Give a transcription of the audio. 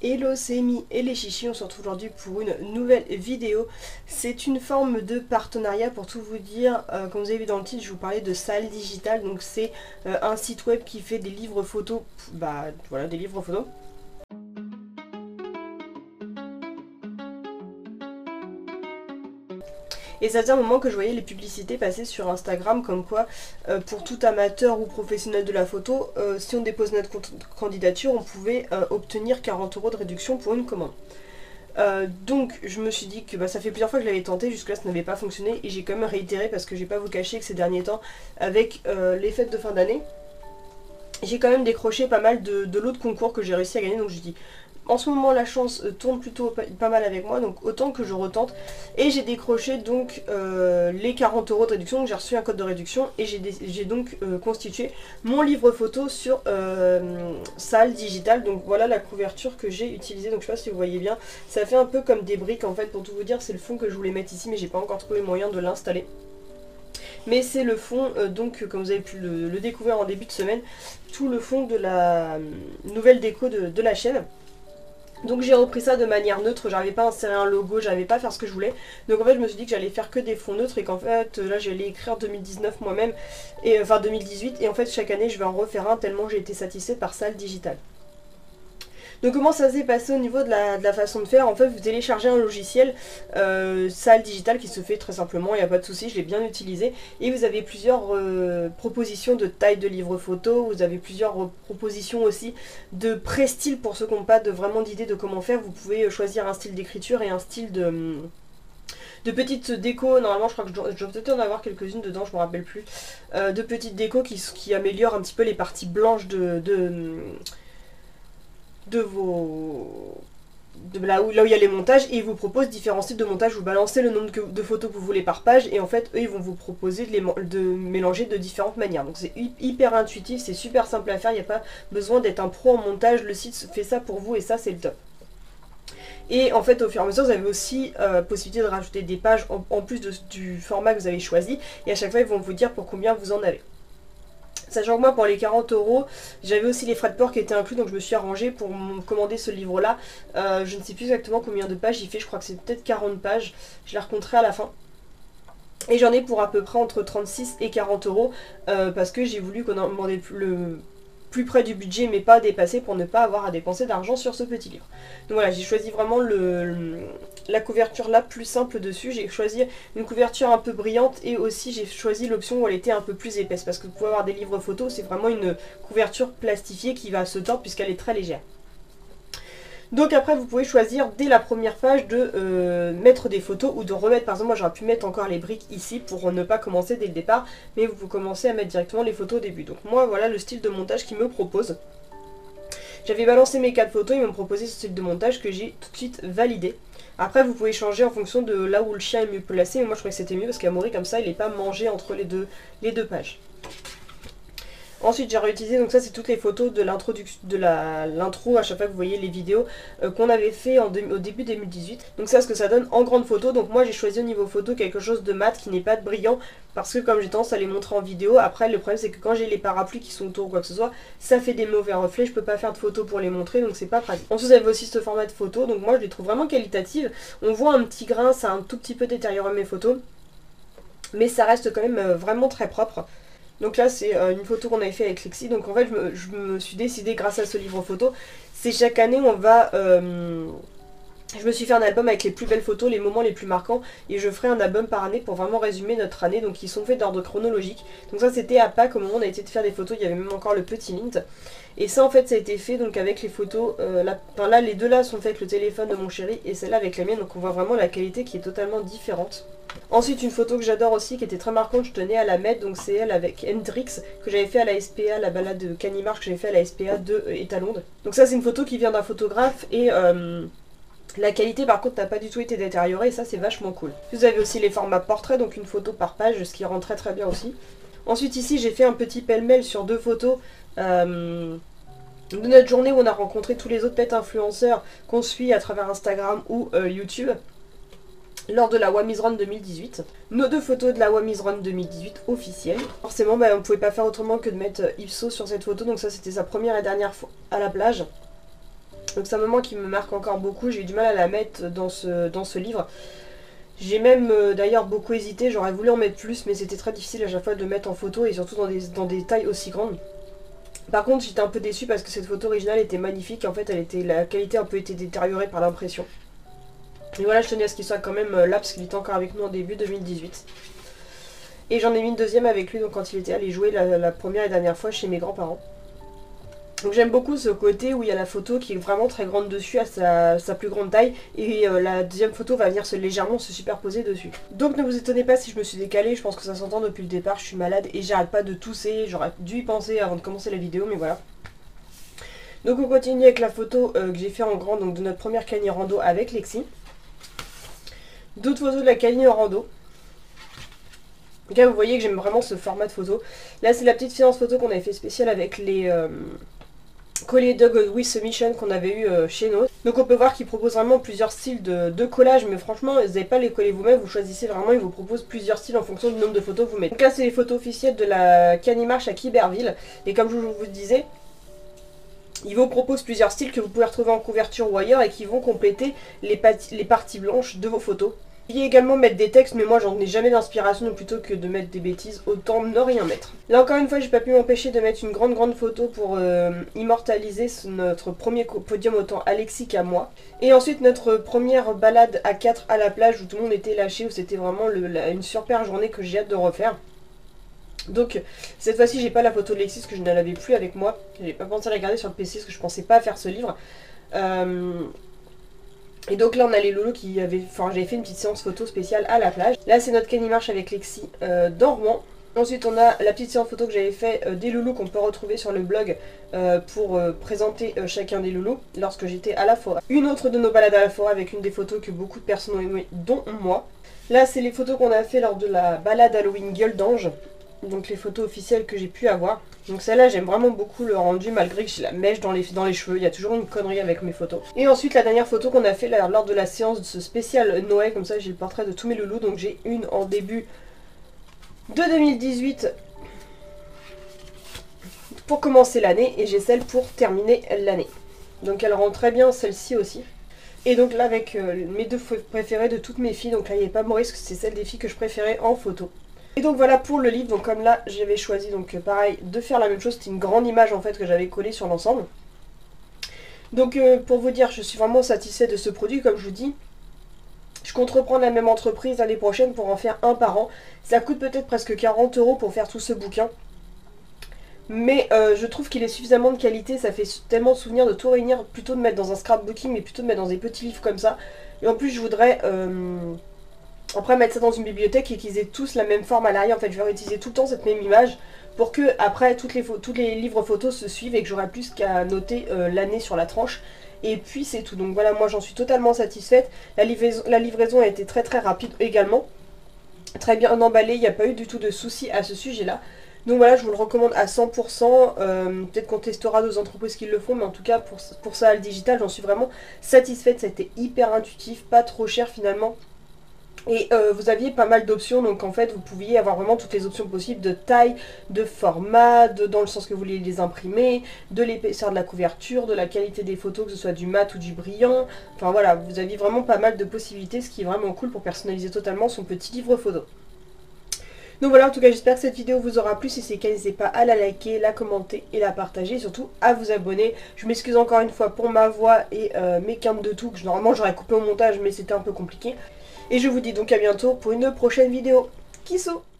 Hello, c'est Amy et les chichis, on se retrouve aujourd'hui pour une nouvelle vidéo. C'est une forme de partenariat pour tout vous dire. Comme vous avez vu dans le titre, je vous parlais de Salle Digital. Donc c'est un site web qui fait des livres photos. Bah voilà, des livres photos. Et ça faisait un moment que je voyais les publicités passer sur Instagram comme quoi pour tout amateur ou professionnel de la photo, si on dépose notre candidature, on pouvait obtenir 40 € de réduction pour une commande. Donc je me suis dit que ça fait plusieurs fois que je l'avais tenté, jusque là ça n'avait pas fonctionné et j'ai quand même réitéré parce que je vais pas vous cacher que ces derniers temps, avec les fêtes de fin d'année, j'ai quand même décroché pas mal de lots de concours que j'ai réussi à gagner. Donc je dis, en ce moment la chance tourne plutôt pas mal avec moi, donc autant que je retente. Et j'ai décroché donc les 40 € de réduction, donc j'ai reçu un code de réduction et j'ai donc constitué mon livre photo sur Salle Digital. Donc voilà la couverture que j'ai utilisée, donc je sais pas si vous voyez bien, ça fait un peu comme des briques en fait. Pour tout vous dire, c'est le fond que je voulais mettre ici mais j'ai pas encore trouvé moyen de l'installer. Mais c'est le fond, donc comme vous avez pu le découvrir en début de semaine, tout le fond de la nouvelle déco de la chaîne. Donc j'ai repris ça de manière neutre, j'arrivais pas à insérer un logo, j'arrivais pas à faire ce que je voulais. Donc en fait je me suis dit que j'allais faire que des fonds neutres et qu'en fait là j'allais écrire 2019 moi-même, et enfin 2018, et en fait chaque année je vais en refaire un tellement j'ai été satisfaite par Salle Digital. Donc comment ça s'est passé au niveau de la façon de faire? En fait vous téléchargez un logiciel Salle Digital qui se fait très simplement, il n'y a pas de souci, je l'ai bien utilisé. Et vous avez plusieurs propositions de taille de livre photo, vous avez plusieurs propositions aussi de pré-style pour ceux qui n'ont pas vraiment d'idée de comment faire. Vous pouvez choisir un style d'écriture et un style de petites décos. Normalement je crois que je dois peut-être en avoir quelques-unes dedans, je me rappelle plus. De petites décos qui améliorent un petit peu les parties blanches de là où il y a les montages, et ils vous proposent différents styles de montage. Vous balancez le nombre de photos que vous voulez par page et en fait eux ils vont vous proposer de mélanger de différentes manières. Donc c'est hyper intuitif, c'est super simple à faire, il n'y a pas besoin d'être un pro en montage, le site fait ça pour vous et ça c'est le top. Et en fait au fur et à mesure vous avez aussi possibilité de rajouter des pages en plus du format que vous avez choisi, et à chaque fois ils vont vous dire pour combien vous en avez. Sachant que moi pour les 40 €, j'avais aussi les frais de port qui étaient inclus, donc je me suis arrangée pour commander ce livre là. Je ne sais plus exactement combien de pages il fait, je crois que c'est peut-être 40 pages, je la raconterai à la fin. Et j'en ai pour à peu près entre 36 et 40 € parce que j'ai voulu qu'on en demandait le plus près du budget mais pas dépasser pour ne pas avoir à dépenser d'argent sur ce petit livre. Donc voilà, j'ai choisi vraiment la couverture la plus simple dessus. J'ai choisi une couverture un peu brillante et aussi j'ai choisi l'option où elle était un peu plus épaisse parce que vous pouvez avoir des livres photos, c'est vraiment une couverture plastifiée qui va se tordre puisqu'elle est très légère. Donc après vous pouvez choisir dès la première page de mettre des photos ou de remettre, par exemple moi j'aurais pu mettre encore les briques ici pour ne pas commencer dès le départ, mais vous commencez à mettre directement les photos au début. Donc moi voilà le style de montage qu'ils me proposent. J'avais balancé mes 4 photos, ils m'ont proposé ce style de montage que j'ai tout de suite validé. Après vous pouvez changer en fonction de là où le chien est mieux placé, mais moi je trouvais que c'était mieux parce qu'Amaury comme ça il n'est pas mangé entre les deux pages. Ensuite j'ai réutilisé, donc ça c'est toutes les photos de l'intro à chaque fois que vous voyez les vidéos qu'on avait fait au début 2018. Donc ça ce que ça donne en grande photo. Donc moi j'ai choisi au niveau photo quelque chose de mat qui n'est pas de brillant parce que comme j'ai tendance à les montrer en vidéo, après le problème c'est que quand j'ai les parapluies qui sont autour ou quoi que ce soit, ça fait des mauvais reflets, je peux pas faire de photos pour les montrer donc c'est pas pratique. Ensuite vous avez aussi ce format de photo, donc moi je les trouve vraiment qualitatives. On voit un petit grain, ça a un tout petit peu détérioré mes photos, mais ça reste quand même vraiment très propre. Donc là c'est une photo qu'on avait fait avec Lexi. Donc en fait je me suis décidée grâce à ce livre photo, c'est chaque année on va... je me suis fait un album avec les plus belles photos, les moments les plus marquants, et je ferai un album par année pour vraiment résumer notre année, donc ils sont faits d'ordre chronologique. Donc ça c'était à Pâques, au moment où on a été de faire des photos, il y avait même encore le petit mint. Et ça en fait ça a été fait donc avec les photos, là les deux là sont faits avec le téléphone de mon chéri et celle-là avec la mienne, donc on voit vraiment la qualité qui est totalement différente. Ensuite une photo que j'adore aussi qui était très marquante, je tenais à la mettre, donc c'est elle avec Hendrix que j'avais fait à la SPA, la balade de Canimar que j'avais fait à la SPA de Étalonde. Donc ça c'est une photo qui vient d'un photographe et la qualité par contre n'a pas du tout été détériorée et ça c'est vachement cool. Vous avez aussi les formats portraits, donc une photo par page, ce qui rend très très bien aussi. Ensuite ici j'ai fait un petit pêle-mêle sur deux photos de notre journée où on a rencontré tous les autres pets influenceurs qu'on suit à travers Instagram ou YouTube lors de la Wamiz Run 2018. Nos deux photos de la Wamiz Run 2018 officielle. Forcément on ne pouvait pas faire autrement que de mettre Ipso sur cette photo, donc ça c'était sa première et dernière fois à la plage. Donc c'est un moment qui me marque encore beaucoup, j'ai eu du mal à la mettre dans ce livre. J'ai même d'ailleurs beaucoup hésité, j'aurais voulu en mettre plus, mais c'était très difficile à chaque fois de le mettre en photo et surtout dans des tailles aussi grandes. Par contre j'étais un peu déçue parce que cette photo originale était magnifique, en fait la qualité a un peu été détériorée par l'impression. Et voilà, je tenais à ce qu'il soit quand même là parce qu'il était encore avec nous en début 2018. Et j'en ai mis une deuxième avec lui donc quand il était allé jouer la première et dernière fois chez mes grands-parents. Donc j'aime beaucoup ce côté où il y a la photo qui est vraiment très grande dessus à sa plus grande taille et la deuxième photo va venir légèrement se superposer dessus. Donc ne vous étonnez pas si je me suis décalée, je pense que ça s'entend depuis le départ, je suis malade et j'arrête pas de tousser, j'aurais dû y penser avant de commencer la vidéo mais voilà. Donc on continue avec la photo que j'ai fait en grand donc de notre première Cagny rando avec Lexi. D'autres photos de la Cagny en rando. Donc là vous voyez que j'aime vraiment ce format de photo. Là c'est la petite séance photo qu'on avait fait spéciale avec les collier Dog with Submission qu'on avait eu chez nous. Donc on peut voir qu'ils proposent vraiment plusieurs styles de collage, mais franchement vous n'avez pas les coller vous-même, vous choisissez vraiment, ils vous proposent plusieurs styles en fonction du nombre de photos que vous mettez. Donc là c'est les photos officielles de la Cagny March à Quiberville, et comme je vous disais, ils vous proposent plusieurs styles que vous pouvez retrouver en couverture ou ailleurs et qui vont compléter les parties blanches de vos photos. Vous pouvez également mettre des textes, mais moi j'en ai jamais d'inspiration, donc plutôt que de mettre des bêtises, autant ne rien mettre. Là encore une fois, j'ai pas pu m'empêcher de mettre une grande photo pour immortaliser notre premier podium autant Alexis qu'à moi. Et ensuite notre première balade à 4 à la plage où tout le monde était lâché, où c'était vraiment une super journée que j'ai hâte de refaire. Donc cette fois-ci j'ai pas la photo de Lexis parce que je ne l'avais plus avec moi. J'ai pas pensé à la garder sur le PC parce que je pensais pas faire ce livre. Et donc là on a les loulous qui avaient... Enfin j'avais fait une petite séance photo spéciale à la plage. Là c'est notre Cagny March avec Lexi dans Rouen. Ensuite on a la petite séance photo que j'avais fait des loulous qu'on peut retrouver sur le blog pour présenter chacun des loulous lorsque j'étais à la forêt. Une autre de nos balades à la forêt avec une des photos que beaucoup de personnes ont aimé, dont moi. Là c'est les photos qu'on a fait lors de la balade Halloween Gueule d'Ange. Donc les photos officielles que j'ai pu avoir. Donc celle-là j'aime vraiment beaucoup le rendu malgré que j'ai la mèche dans les cheveux. Il y a toujours une connerie avec mes photos. Et ensuite la dernière photo qu'on a fait lors de la séance de ce spécial Noël. Comme ça j'ai le portrait de tous mes loulous. Donc j'ai une en début de 2018 pour commencer l'année. Et j'ai celle pour terminer l'année. Donc elle rend très bien celle-ci aussi. Et donc là avec mes deux préférées de toutes mes filles. Donc là il n'y avait pas Maurice, c'est celle des filles que je préférais en photo. Et donc voilà pour le livre, donc comme là j'avais choisi donc pareil de faire la même chose, c'était une grande image en fait que j'avais collée sur l'ensemble. Donc pour vous dire, je suis vraiment satisfaite de ce produit, comme je vous dis. Je compte reprendre la même entreprise l'année prochaine pour en faire un par an. Ça coûte peut-être presque 40 € pour faire tout ce bouquin. Mais je trouve qu'il est suffisamment de qualité, ça fait tellement souvenir de tout réunir, plutôt de mettre dans un scrapbooking, mais plutôt de mettre dans des petits livres comme ça. Et en plus je voudrais... après mettre ça dans une bibliothèque et qu'ils aient tous la même forme à l'arrière. En fait je vais réutiliser tout le temps cette même image pour que après tous les livres photos se suivent et que j'aurai plus qu'à noter l'année sur la tranche. Et puis c'est tout. Donc voilà, moi j'en suis totalement satisfaite. La livraison a été très rapide également. Très bien emballée, il n'y a pas eu du tout de soucis à ce sujet là. Donc voilà, je vous le recommande à 100%, peut-être qu'on testera d'autres entreprises qui le font, mais en tout cas pour ça, le digital, j'en suis vraiment satisfaite. Ça a été hyper intuitif, pas trop cher finalement. Et vous aviez pas mal d'options, donc en fait vous pouviez avoir vraiment toutes les options possibles de taille, de format, dans le sens que vous voulez les imprimer, de l'épaisseur de la couverture, de la qualité des photos, que ce soit du mat ou du brillant. Enfin voilà, vous aviez vraiment pas mal de possibilités, ce qui est vraiment cool pour personnaliser totalement son petit livre photo. Donc voilà, en tout cas j'espère que cette vidéo vous aura plu. Si c'est le cas, n'hésitez pas à la liker, la commenter et la partager, et surtout à vous abonner. Je m'excuse encore une fois pour ma voix et mes quintes de tout, que normalement j'aurais coupé au montage mais c'était un peu compliqué. Et je vous dis donc à bientôt pour une prochaine vidéo. Kissou!